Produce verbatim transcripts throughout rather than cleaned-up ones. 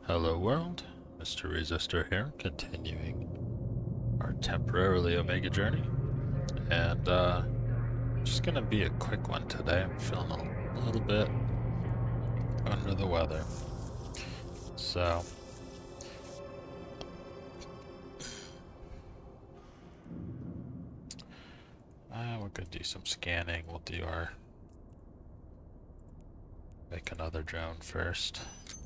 Hello world, Mister Resistor here, continuing our temporarily Omega journey. And uh, just gonna be a quick one today. I'm feeling a little bit under the weather. So, uh, we're gonna do some scanning. We'll do our, make another drone first.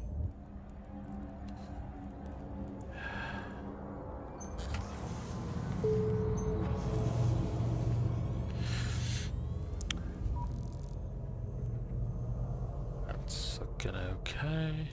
That's looking okay.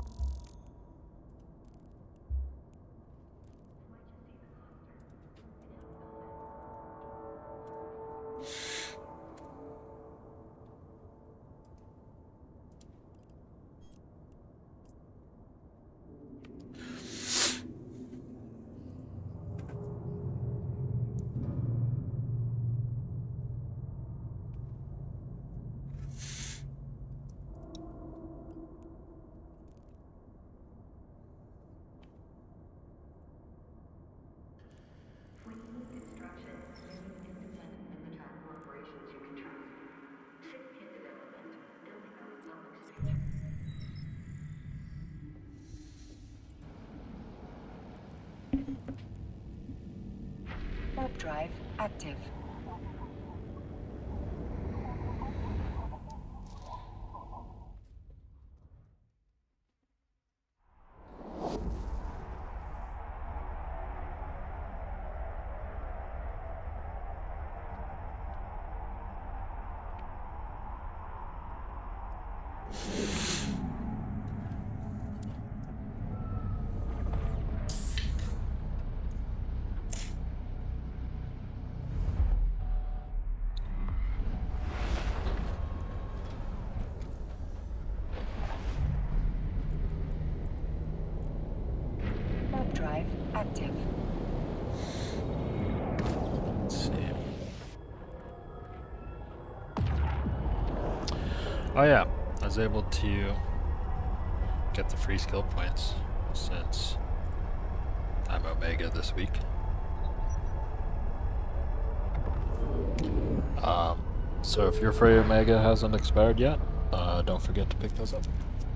Warp drive active. Warp drive active. Let's see. Oh yeah, I was able to get the free skill points since I'm Omega this week. Um, so if your free Omega hasn't expired yet, uh, don't forget to pick those up.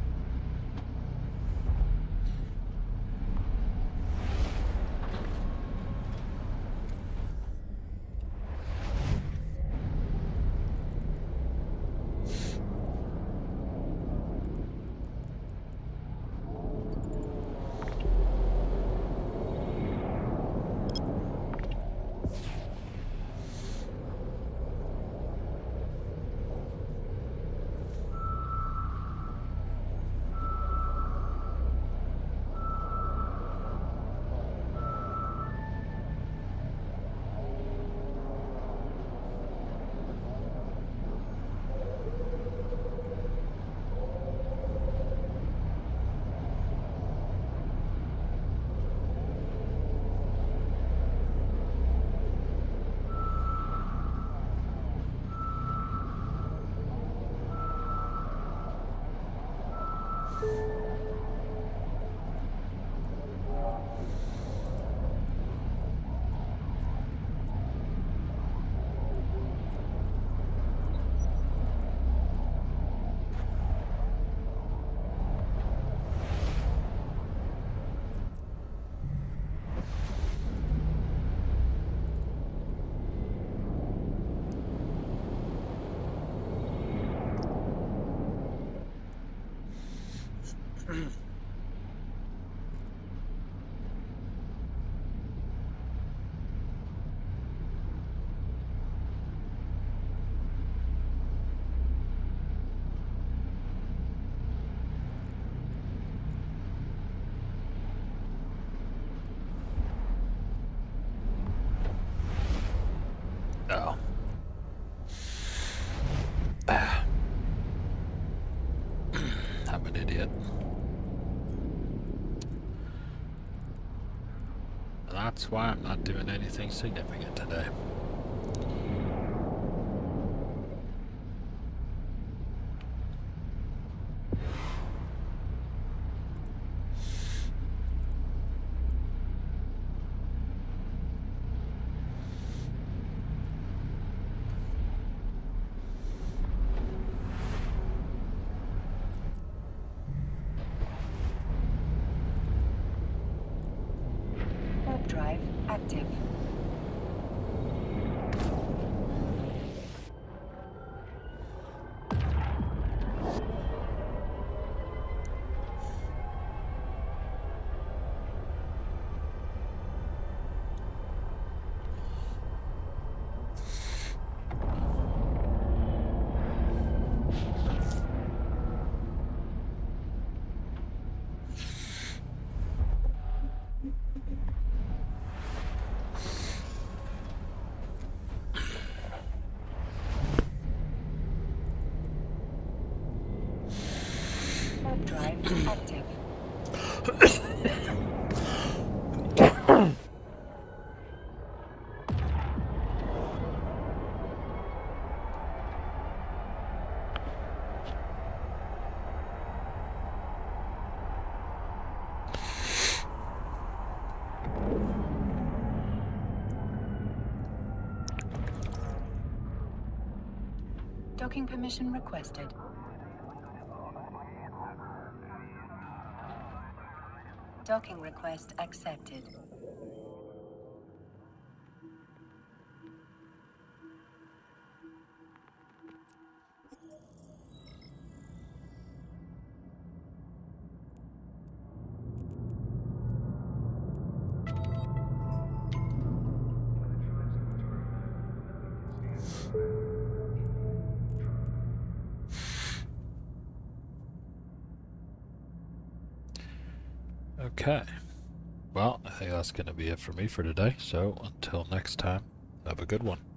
Oh. Ah. I'm an idiot. That's why I'm not doing anything significant today. active. Warp drive active. Docking permission requested. Docking request accepted. Okay. Well, I think that's going to be it for me for today. So until next time, have a good one.